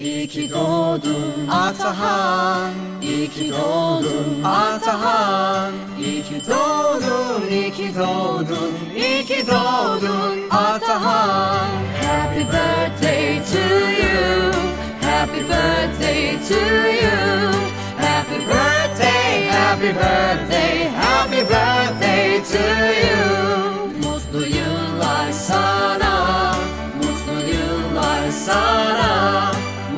İyi ki doğdun Atahan, iyi ki doğdun Atahan. İyi ki doğdun, iyi ki doğdun, iyi ki doğdun Atahan. Happy birthday to you, happy birthday to you. Happy birthday, happy birthday, happy birthday to you. Mutlu yıllar sana, mutlu yıllar sana.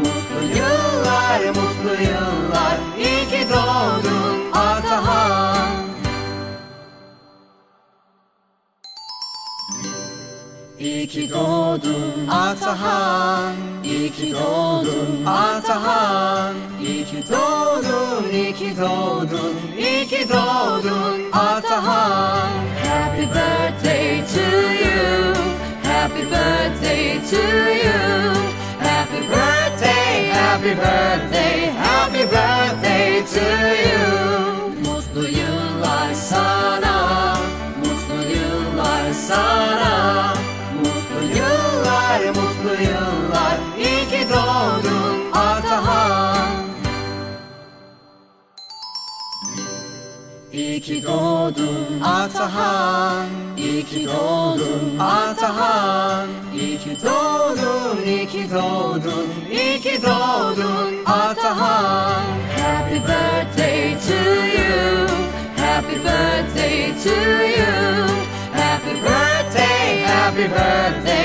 Mutlu yıllar, iyi ki doğdun Atahan. İyi ki doğdun Atahan, iyi ki doğdun Atahan. İyi ki doğdun, iyi ki doğdun, iyi ki doğdun Atahan. Happy birthday to you, happy birthday to you. Happy birthday, happy birthday, happy birthday to you. Mutlu yıllar sana, mutlu yıllar sana. Mutlu yıllar, iyi ki doğdun Atahan. İyi ki doğdun Atahan, iyi ki doğdun Atahan. İyi ki doğdun, iyi ki doğdun, iyi ki doğdun Atahan. Happy birthday to you, happy birthday to you. Happy birthday, happy birthday.